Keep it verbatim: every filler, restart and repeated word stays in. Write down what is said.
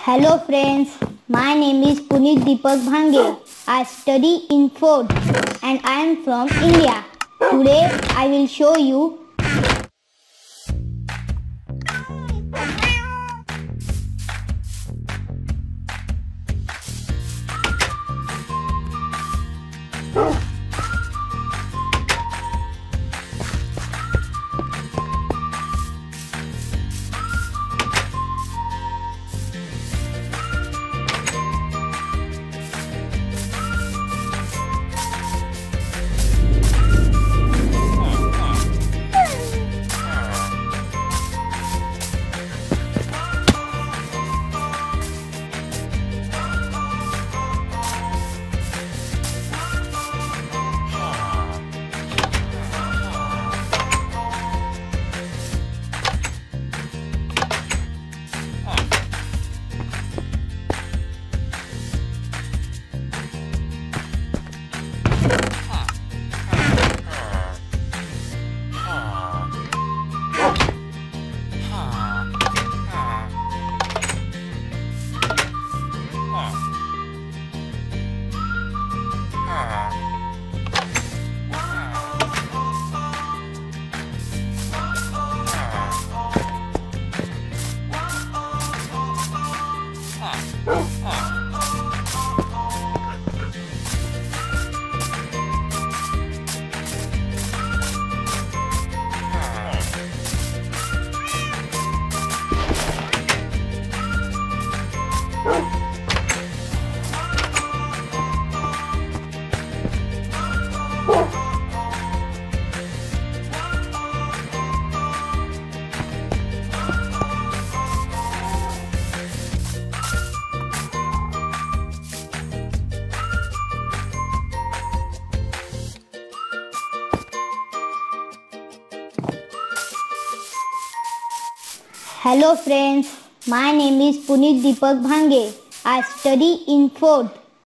Hello friends, my name is Puneet Deepak Bhange. I study in fourth and I am from India. Today I will show you Hello friends, my name is Puneet Deepak Bhange. I study in fourth